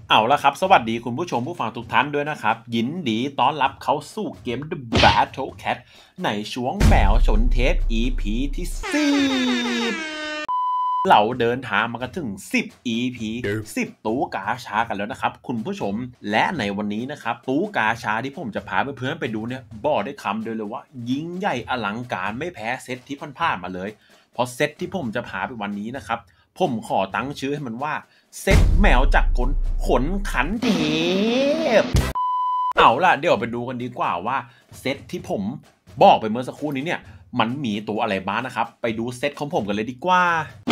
เอาละครับสวัสดีคุณผู้ชมผู้ฟังทุกท่านด้วยนะครับยินดีต้อนรับเข้าสู่เกม The Battle Cat ในช่วงแมวชนเทป EP ที่10เราเดินทางมากันถึง10 EP 10ตู้กาชากันแล้วนะครับคุณผู้ชมและในวันนี้นะครับตู้กาชาที่ผมจะพาเพื่อนๆไปดูเนี่ยบอกได้คำเดียวเลยว่ายิ่งใหญ่อลังการไม่แพ้เซตที่ผ่านๆมาเลยเพราะเซตที่ผมจะพาไปวันนี้นะครับผมขอตั้งชื่อให้มันว่าเซตแมวจากขนขันเทพเอาล่ะเดี๋ยวไปดูกันดีกว่าว่าเซตที่ผมบอกไปเมื่อสักครู่นี้เนี่ยมันมีตัวอะไรบ้างนะครับไปดูเซตของผมกันเลยดีกว่า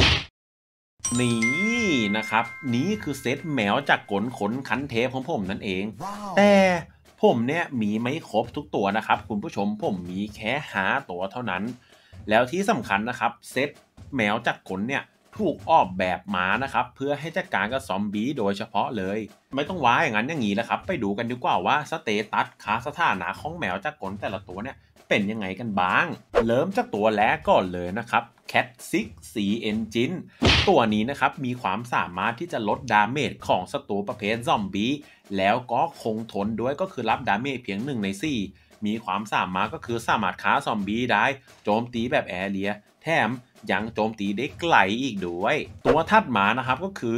นี่นะครับนี่คือเซตแมวจากขนขันเทพของผมนั่นเอง wow. แต่ผมเนี่ยมีไม่ครบทุกตัวนะครับคุณผู้ชมผมมีแค่5ตัวเท่านั้นแล้วที่สำคัญนะครับเซตแมวจากขนเนี่ยถูกออกแบบมานะครับเพื่อให้จัดการกับซอมบี้โดยเฉพาะเลยไม่ต้องว้าอย่างนั้นอย่างนี้นะครับไปดูกันดีกว่าว่าสเตตัสค่าสถานะของแมวจากขนแต่ละตัวเนี่ยเป็นยังไงกันบ้างเริ่มจากตัวแรกก่อนเลยนะครับ Cat 6 Sea Engine ตัวนี้นะครับมีความสามารถที่จะลดดาเมจของศัตรูประเภทซอมบี้แล้วก็คงทนด้วยก็คือรับดาเมจเพียง1 ใน 4มีความสามารถก็คือสามารถฆ่าซอมบี้ได้โจมตีแบบแอเรียแถมยังโจมตีได้ไกลอีกด้วยตัวถัดมานะครับก็คือ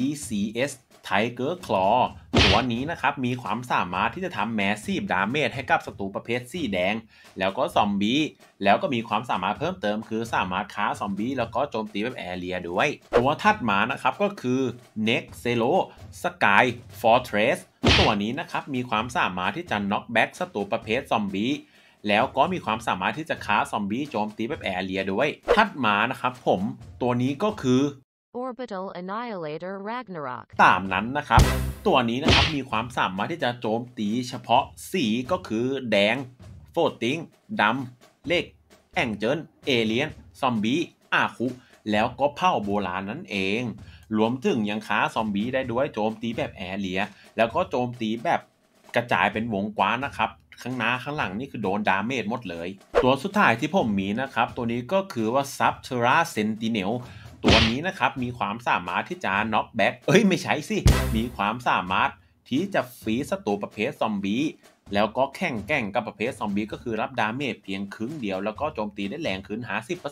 BCS Tiger Claw ตัวนี้นะครับมีความสามารถที่จะทำแมสซีฟดาเมจให้กับศัตรูประเภทสีแดงแล้วก็ซอมบี้แล้วก็มีความสามารถเพิ่มเติมคือสามารถฆ่าซอมบี้แล้วก็โจมตีแบบแอเรียด้วยตัวถัดมานะครับก็คือ Nexelo Sky Fortress ตัวนี้นะครับมีความสามารถที่จะน็อกแบ็กศัตรูประเภทซอมบี้แล้วก็มีความสามารถที่จะฆ่าซอมบี้โจมตีแบบแอเรียด้วยถัดมานะครับผมตัวนี้ก็คือ Orbital Annihilator Ragnarok ตามนั้นนะครับตัวนี้นะครับมีความสามารถที่จะโจมตีเฉพาะสีก็คือแดงโฟติ้งดำเหล็กแองเจิลเอเลียนซอมบี้อาคุแล้วก็เผ่าโบราณนั่นเองรวมถึงยังฆ่าซอมบี้ได้ด้วยโจมตีแบบแอเรียแล้วก็โจมตีแบบกระจายเป็นวงกว้างนะครับข้างหน้าข้างหลังนี่คือโดนดาเมจหมดเลยตัวสุดท้ายที่ผมมีนะครับตัวนี้ก็คือว่า Subterra Sentinel ตัวนี้นะครับมีความสามารถที่จะน็อกแบ็กไม่ใช่สิมีความสามารถที่จะฟรีศัตรูประเภทซอมบี้แล้วก็แข่งแกร่งกับประเภทซอมบี้ก็คือรับดาเมจเพียงครึ่งเดียวแล้วก็โจมตีได้แรงขึ้น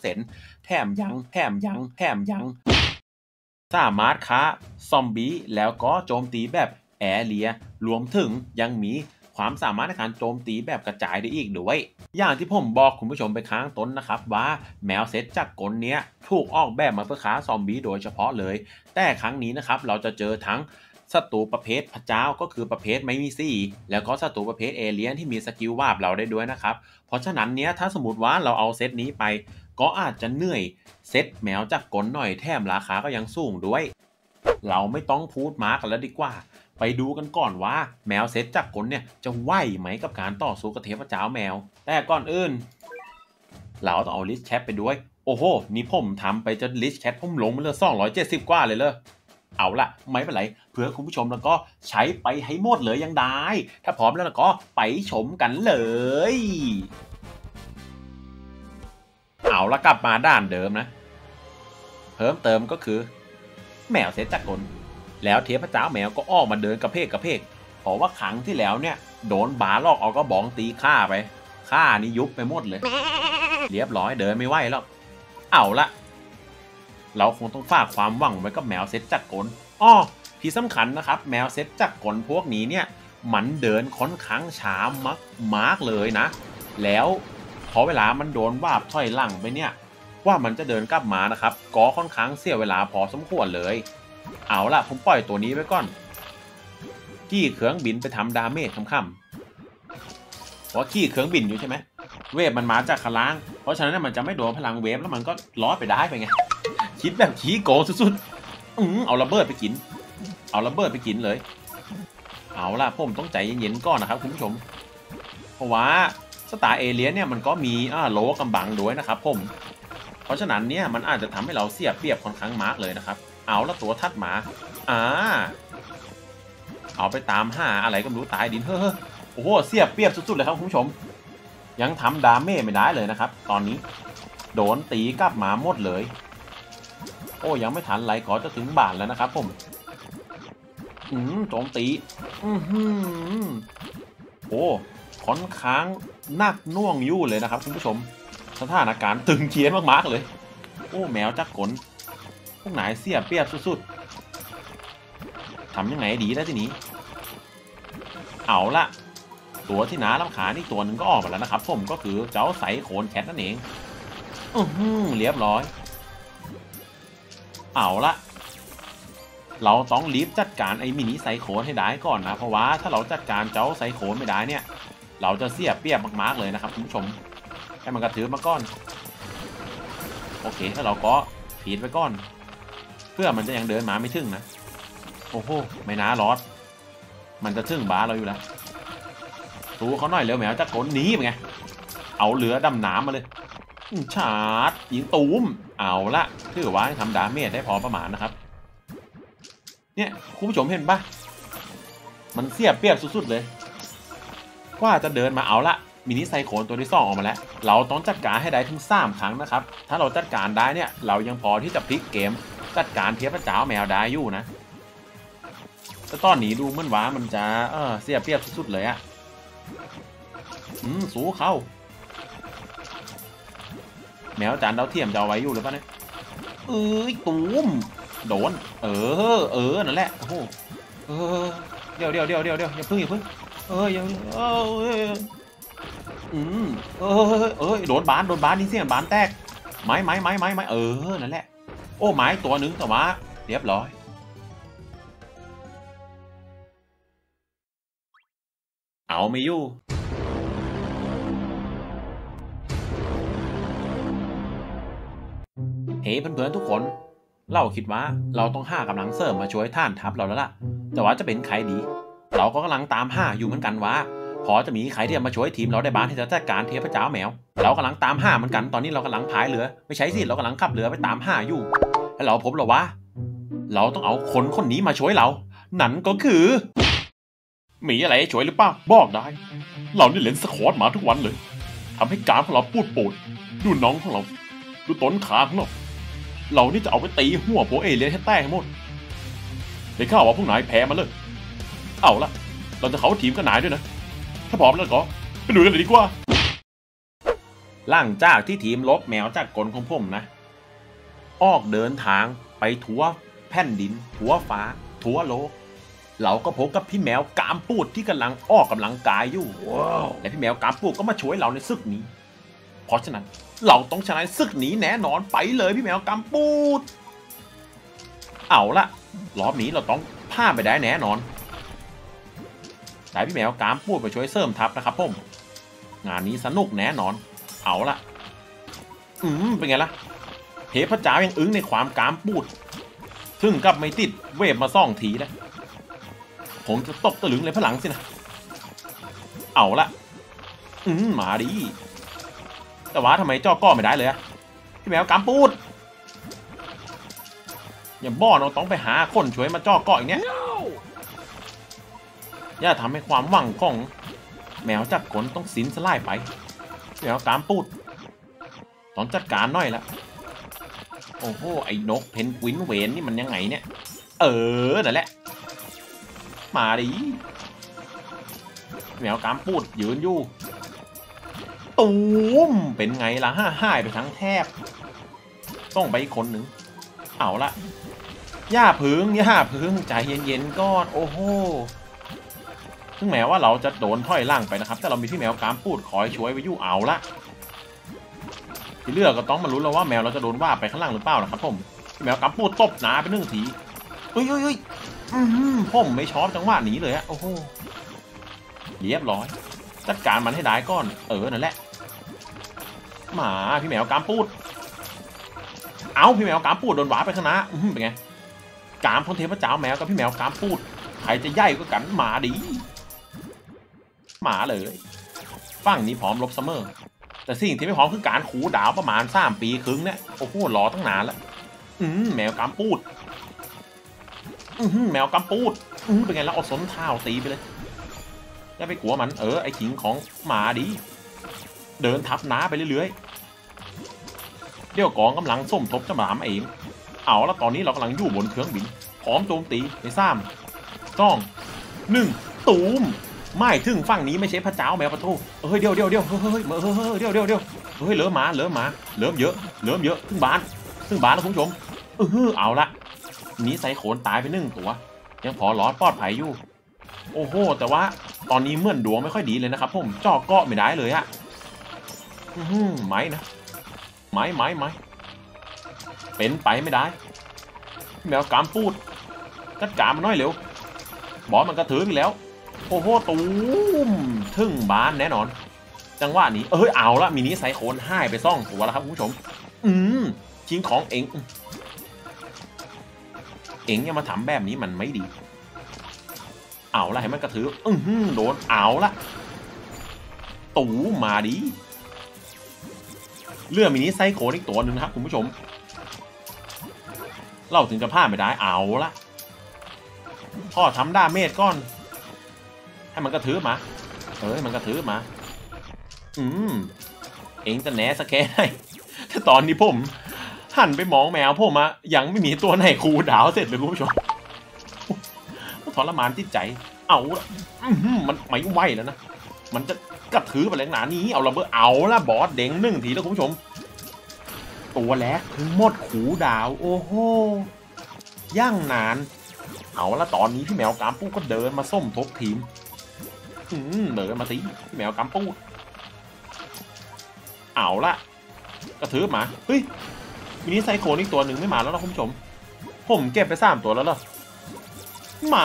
50% แถมยังสามารถฆ่าซอมบี้แล้วก็โจมตีแบบแอเรียรวมถึงยังมีความสามารถในการโจมตีแบบกระจายได้อีกด้วยอย่างที่ผมบอกคุณผู้ชมไปข้างต้นนะครับว่าแมวเซตจากกลเนี้ยถูกออกแบบมาเพื่อฆ่าซอมบี้โดยเฉพาะเลยแต่ครั้งนี้นะครับเราจะเจอทั้งศัตรูประเภทพระเจ้าก็คือประเภทไม่มีซี่แล้วก็ศัตรูประเภทเอเลี่ยนที่มีสกิลวาบเราได้ด้วยนะครับเพราะฉะนั้นเนี้ยถ้าสมมติว่าเราเอาเซตนี้ไปก็อาจจะเหนื่อยเซตแมวจากกลหน่อยแถมราคาก็ยังสูงด้วยเราไม่ต้องพูดมากกันแล้วดีกว่าไปดูกันก่อนว่าแมวเซตจากกลเนี่ยจะไหวไหมกับการต่อสู้กับเทพเจ้าแมวแต่ก่อนอื่นเราต้องเอาลิสต์แคปไปด้วยโอ้โหนี่ผมทำไปจนลิสต์แคปผมลงมาเหลือ270กว่าเลยเอาล่ะไม่เป็นไรเพื่อคุณผู้ชมแล้วก็ใช้ไปให้หมดเลยยังได้ถ้าพร้อมแล้วก็ไปชมกันเลยเอาละกลับมาด้านเดิมนะเพิ่มเติมก็คือแมวเซตจากกลแล้วเทพเจ้าแมวก็ออกมาเดินกระเพกเพราะว่าครั้งที่แล้วเนี่ยโดนบาลอกเอาก็บองตีฆ่าไปฆ่านี่ยุบไปหมดเลยเรียบร้อยเดินไม่ไหวแล้วเอาละเราคงต้องฝากความหวังไว้กับแมวเซตจากกลที่สำคัญนะครับแมวเซตจากกลพวกนี้เนี่ยมันเดินค่อนข้างช้ามากเลยนะแล้วพอเวลามันโดนวาบถอยหลังไปเนี่ยว่ามันจะเดินกลับมานะครับก็ค่อนข้างเสียเวลาพอสมควรเลยเอาล่ะผมปล่อยตัวนี้ไว้ก่อนขี่เครื่องบินไปทำดาเมจค่ำๆเพราะขี่เครื่องบินอยู่ใช่ไหมเวฟมันมาจากข้างล่างเพราะฉะนั้นมันจะไม่โดนพลังเวฟแล้วมันก็ลอยไปได้ไปไงคิดแบบขี้โกงสุดๆเอาระเบิดไปกินเลยเอาล่ะผมต้องใจเย็นๆก่อนนะครับคุณผู้ชมเพราะว่าสตาร์เอเลียนเนี่ยมันก็มีโลกำบังด้วยนะครับผมเพราะฉะนั้นเนี่ยมันอาจจะทำให้เราเสียเปรียบค่อนข้างมากเลยนะครับเอาละตัวถัดมาเอาไปตามหาอะไรก็ไม่รู้ตายดินโอ้โหเสียเปรียบสุดๆเลยครับคุณผู้ชมยังทำดาเมจไม่ได้เลยนะครับตอนนี้โดนตีกลับมาหมดเลยยังไม่ทันไรก็จะถึงบ้านแล้วนะครับผมโจมตีโอ้ค่อนข้างหนักน่วงยู่เลยนะครับคุณผู้ชมสถานการณ์ตึงเครียดมากๆเลยโอ้แมวจักกลพวกนายเสียเปรียบสุดๆทำยังไงดีแล้วทีนี้เอาละตัวที่น้ารำคาญนี่ตัวหนึ่งก็ออกมาแล้วนะครับผมก็คือเจ้าไซโคนแคทนั่นเองเรียบร้อยเอาละเราต้องรีบจัดการไอ้มินิไซโคนให้ได้ก่อนนะเพราะว่าถ้าเราจัดการเจ้าไซโคนไม่ได้เนี่ยเราจะเสียเปรียบมากๆเลยนะครับคุณผู้ชมให้มันกระถือมาก่อนโอเคถ้าเราก็ผีดไว้ก่อนเพื่อมันจะยังเดินมาไม่ถึงนะโอ้โหไม่น่ารอดมันจะถึงบาเราอยู่แล้วตูเขาหน่อยเร็วแมวจะกลหนีไปไงเอาเรือดำน้ำมาเลยชาร์จยิงตูมเอาละถือว่าทำดาเมจได้พอประมาณนะครับเนี่ยคุณผู้ชมเห็นปะมันเสียเปรียบสุดๆเลยว่าจะเดินมาเอาละมินิไซโคนตัวที่2ออกมาแล้วเราต้องจัดการให้ได้ถึง3ครั้งนะครับถ้าเราจัดการได้เนี่ยเรายังพอที่จะพลิกเกมจัดการเทพเจ้าแมวได้อยู่นะแต่ตอนนี้ดูเหมือนว่ามันจะเสียเปรียบสุดๆเลยอะสู้เข้าแมวจานดาวเทียมจะเอาไว้อยู่หรือเปล่าเนี่ยตูมโดนนั่นแหละโอ้โหเดี๋ยวอย่าพึ่งอย่าโดนบานนี่เสียงบานแตกไม้นั่นแหละโอ้ไม้ตัวหนึ่งแต่ว่าเรียบร้อยเอาไม่อยู่เฮ้เพื่อนๆทุกคนเราคิดว่าเราต้องหากำลังเสริมมาช่วยท่านทัพเราแล้วล่ะแต่ว่าจะเป็นใครดีเราก็กำลังตามหาอยู่เหมือนกันว่าพอจะมีใครที่จะมาช่วยทีมเราได้บ้างที่จะจัดการเทพเจ้าแมวเรากำลังตามหาเหมือนกันตอนนี้เรากำลังพายเรือไม่ใช่สิเรากำลังขับเรือไปตามหาอยู่แล้วเราพบแล้วว่าเราต้องเอาคนนี้มาช่วยเรานั่นก็คือมีอะไรให้ช่วยหรือเปล่าบอกได้เรานี่เล่นสควอตมาทุกวันเลยทำให้การของเราปูดดูน้องของเราดูต้นขาของเรานี่จะเอาไปตีหัวพวกเอเลี่ยนให้แตกหมดได้ข่าวว่าพวกนายแพ้มาเลยเอาละเราจะเข้าทีมกับนายด้วยนะถ้าพร้อมแล้วก็ไปดูกันเลยดีกว่าหลังจากที่ทีมลบแมวจากกลของผมนะออกเดินทางไปทั่วแผ่นดินทั่วฟ้าทั่วโลกเราก็พบกับพี่แมวกามปูดที่กำลังออกกำลังกายอยู่และพี่แมวกามปูดก็มาช่วยเราในศึกนี้เพราะฉะนั้นเราต้องชนะศึกนี้แน่นอนไปเลยพี่แมวกามปูดเอาละรอบนี้เราต้องผ่านไปได้แน่นอนได้พี่แมวกามปูดไปช่วยเสริมทัพนะครับผมงานนี้สนุกแน่นอนเอาละเป็นไงล่ะเทพเจ้ายังอึ้งในความกามปูดถึงกับไม่ติดเวฟมา2 ทีแล้วผมจะตกตะลึงเลยพลังสินะเอาละมาดีแต่ว่าทำไมจ่อก้อไม่ได้เลยอะพี่แมวกามปูดอย่าบ้อเราต้องไปหาคนช่วยมาจ่อก้ออย่างเนี้ยอย่าทำให้ความหวังของแมวจักกลต้องสิ้นสลายไปแมวกามปูดต้องจัดการหน่อยละโอ้โหไอ้นกเพนกวินเวนนี่มันยังไงเนี่ยนั่นแหละมาดิแมวกามปูดยืนอยู่ตูมเป็นไงล่ะหายไปทั้งแทบต้องไปอีกคนหนึ่งเอาละย่าพึ่งใจเย็นๆก่อนโอ้โหถึงแม้ว่าเราจะโดนถอยล่างไปนะครับแต่เรามีพี่แมวกามปูดคอยช่วยไว้อยู่เอาละที่เลือกก็ต้องมาลุ้นแล้วว่าแมวเราจะโดนว่าไปข้างล่างหรือเปล่านะครับผมพี่แมวกามปูดตบหนาไป1 ทีผมไม่ชอบจังหวะนี้เลยอะโอ้โหเรียบร้อยจัดการมันให้ได้ก่อนนั่นแหละมาพี่แมวกามปูดเอาพี่แมวกามปูดโดนหวาไปข้างหน้าเป็นไงกามพ้นเทพเจ้าแมวกับพี่แมวกามปูดใครจะใหญ่กว่ากันมาดีมาเลยฝั่งนี้พร้อมลบเสมอแต่สิ่งที่ไม่พร้อมคือการขู่ดาวประมาณ3 ปีครึ่งเนี่ยโอ้โหรอตั้งนานแล้วแมวกามปูดแมวกำปูดเป็นไงแล้วเอาส้นเท้าตีไปเลยอย่าไปกลัวมันไอ้ขิงของหมาดีเดินทับน้าไปเรื่อยๆเดี๋ยวกองกำลังส้มทบจะหมามเองเอาแล้วตอนนี้เรากำลังอยู่บนเครื่องบินพร้อมโจมตีใน2 2 1ตูมไม่ถึงฝั่งนี้ไม่ใช่พระเจ้าแมวปะโถเฮ้ยเดี๋ยวเฮ้ยเดี๋ยวเฮ้ยเริ่มมาเริ่มเยอะถึงบ้านแล้วคุณผู้ชมเอาละนี้ไซโคนตายไป1 ตัวยังพอรอดปลอดภัยอยู่โอ้โหแต่ว่าตอนนี้เหมือนดวงไม่ค่อยดีเลยนะครับผมจ่อเกาะไม่ได้เลยอะไม้นะไม้เป็นไปไม่ได้แมวกามปูดจัดการมันน้อยเร็วบอสมันกระถือไปแล้วโอ้โหตูมถึงบ้านแน่นอนจังหวะนี้เอาละมินิไซโคนหายไป2 ตัวแล้วครับคุณผู้ชมชิงของเองอย่ามาทำแบบนี้มันไม่ดีเอาละให้มันกระถือโดนเอาละตูมาดิเลือดมินิไซโคนอีกตัวหนึ่งนะครับคุณผู้ชมเราถึงจะพลาดไม่ได้เอาละพ่อทำดาเมจก่อนให้มันกระถือมามันกระถือมาเองจะแหนสแกนให้แต่ตอนนี้ผมหันไปมองแมวผมยังไม่มีตัวไหนคูดาวเสร็จเลยคุณผู้ชมทรมานจิตใจเอาละมันไม่ไหวแล้วนะมันจะกระถือไปแรงหนานี้เอาระเบิดเอาละบอสเด้ง1 ทีแล้วคุณผู้ชมตัวแรกคือหมดขูดาวโอ้โหย่างนานเอาละตอนนี้พี่แมวกามปูก็เดินมาส้มทบทีมเดินมาสิพี่แมวกามปูเอาละกระถือมาเฮ้ยมินิไซโคนอีกตัวหนึ่งไม่มาแล้วนะคุณผู้ชมผมเก็บไป3 ตัวแล้วเหรอมา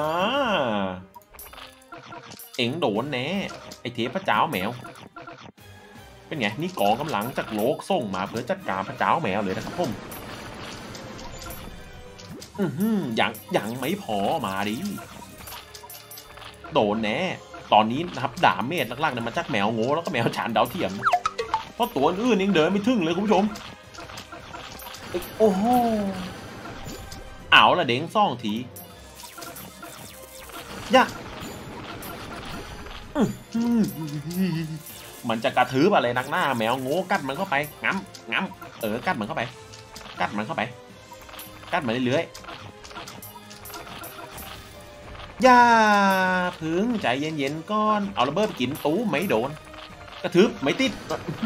เอ็งโดนแน่ไอเทพพระเจ้าแมวเป็นไงนี่กองกำลังจากโลกส่งมาเพื่อจัดการพระเจ้าแมวเลยนะครับผมยังไม่พอมาดิโดนแน่ตอนนี้นะครับดาเมจหลักๆเนี่ยมาจากแมวโง่แล้วก็แมวฉานดาวเทียมเพราะตัวอื่นยังเดินไม่ถึงเลยคุณผู้ชมโอ้โหเอาละเด้ง2 ทียะมันจะกระถืออะไรนักหน้าแมวโง่กัดมันเข้าไปงั้มกัดมันเข้าไปกัดมันเรื่อยๆอย่าพึ่งใจเย็นๆก่อนเอาระเบิดกินตู้ไม่โดนกระถือไม่ติด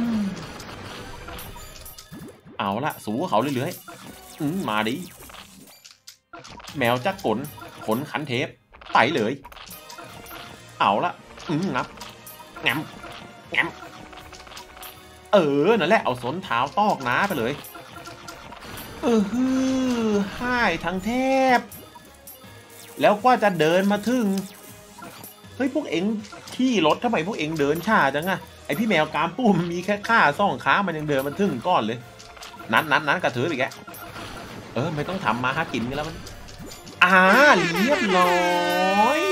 เอาละสู้เขาเรื่อยๆมาดิแมวจักขนขันเทปไต่เลยเอาละงับงั้มนั่นแหละเอาสนเท้าตอกน้าไปเลยให้ทั้งแทบแล้วก็จะเดินมาถึงเฮ้ยพวกเอ็งขี่รถทำไมพวกเอ็งเดินช้าจังไอพี่แมวกามปูมันมีแค่ข้า2 ขามันยังเดินมาถึงก้อนเลยนั้นกระถืออีกแกไม่ต้องทำมาหากินกันแล้วมันเรียบร้อย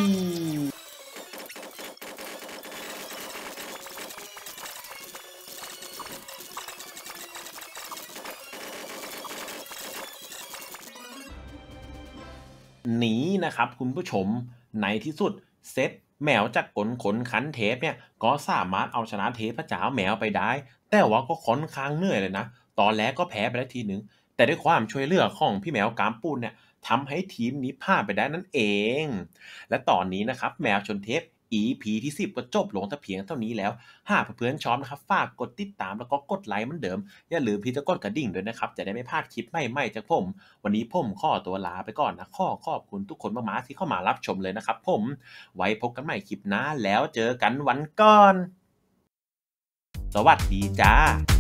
นี้นะครับคุณผู้ชมในที่สุดเซตแมวจากขนขันเทปเนี่ยก็สามารถเอาชนะเทพพระเจ้าแมวไปได้แต่ว่าก็ค่อนข้างเหนื่อยเลยนะตอนแรกก็แพ้ไปแล้วทีนึงแต่ด้วยความช่วยเหลือของพี่แมวกามปูนเนี่ยทำให้ทีมนี้ผ่านไปได้นั่นเองและตอนนี้นะครับแมวชนเทป EP ที่10ก็จบลงแต่เพียงเท่านี้แล้วหากเพื่อนๆชอบนะครับฝากกดติดตามแล้วก็กดไลค์เหมือนเดิมอย่าลืมที่จะกดกระดิ่งด้วยนะครับจะได้ไม่พลาดคลิปใหม่ๆจากผมวันนี้ผมขอตัวลาไปก่อนนะขอบคุณทุกคนมากๆที่เข้ามารับชมเลยนะครับผมไว้พบกันใหม่คลิปหน้าแล้วเจอกันวันก่อนสวัสดีจ้า